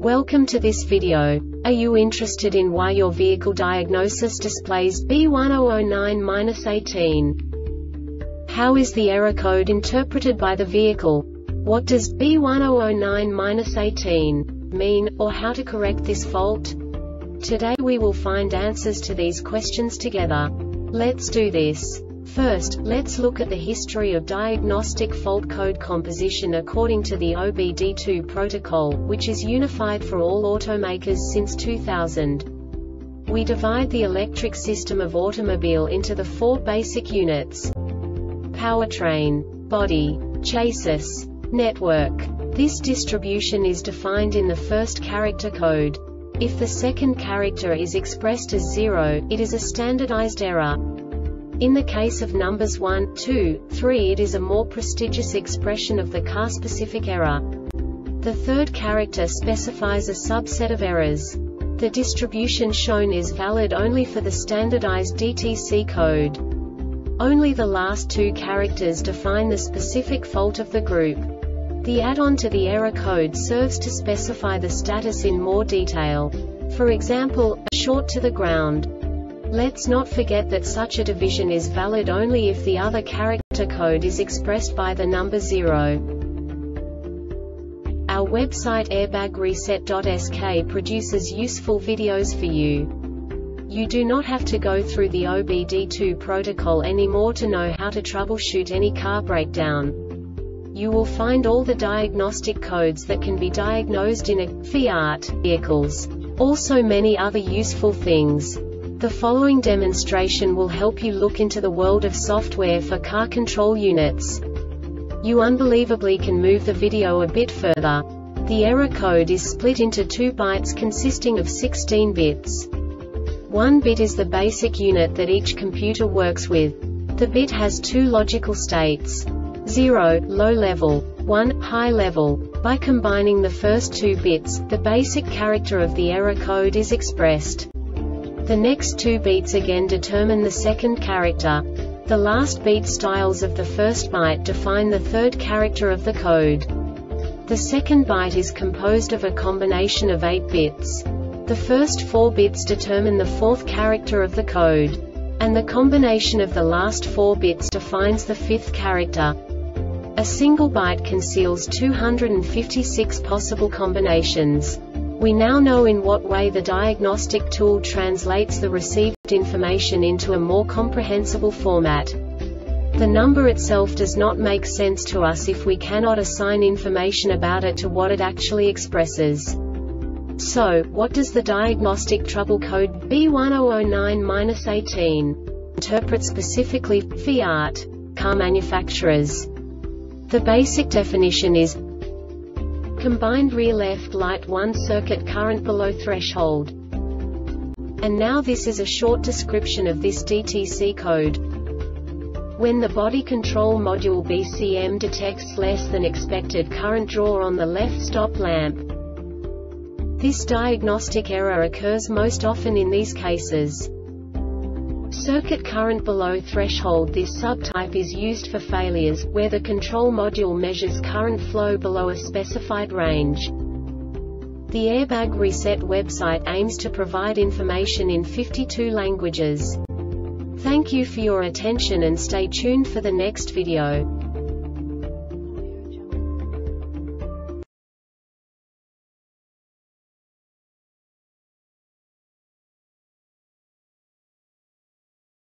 Welcome to this video. Are you interested in why your vehicle diagnosis displays B1009-18? How is the error code interpreted by the vehicle? What does B1009-18 mean, or how to correct this fault? Today we will find answers to these questions together. Let's do this. First, let's look at the history of diagnostic fault code composition according to the OBD2 protocol, which is unified for all automakers since 2000. We divide the electric system of automobile into the four basic units: powertrain, body, chassis, network. This distribution is defined in the first character code. If the second character is expressed as 0, it is a standardized error. In the case of numbers 1, 2, 3, it is a more prestigious expression of the car-specific error. The third character specifies a subset of errors. The distribution shown is valid only for the standardized DTC code. Only the last two characters define the specific fault of the group. The add-on to the error code serves to specify the status in more detail. For example, a short to the ground. Let's not forget that such a division is valid only if the other character code is expressed by the number 0. Our website airbagreset.sk produces useful videos for you. You do not have to go through the OBD2 protocol anymore to know how to troubleshoot any car breakdown. You will find all the diagnostic codes that can be diagnosed in a Fiat vehicles. Also many other useful things. The following demonstration will help you look into the world of software for car control units. You unbelievably can move the video a bit further. The error code is split into 2 bytes consisting of 16 bits. 1 bit is the basic unit that each computer works with. The bit has 2 logical states: 0, low level, 1, high level. By combining the first 2 bits, the basic character of the error code is expressed. The next 2 beats again determine the second character. The last beat styles of the first byte define the third character of the code. The second byte is composed of a combination of 8 bits. The first 4 bits determine the fourth character of the code. And the combination of the last 4 bits defines the fifth character. A single byte conceals 256 possible combinations. We now know in what way the diagnostic tool translates the received information into a more comprehensible format. The number itself does not make sense to us if we cannot assign information about it to what it actually expresses. So, what does the diagnostic trouble code B1009-18 interpret specifically for Fiat car manufacturers? The basic definition is combined rear left light 1 circuit current below threshold. And now this is a short description of this DTC code. When the body control module BCM detects less than expected current draw on the left stop lamp. This diagnostic error occurs most often in these cases: circuit current below threshold. This subtype is used for failures where the control module measures current flow below a specified range. The Airbag Reset website aims to provide information in 52 languages. Thank you for your attention and stay tuned for the next video.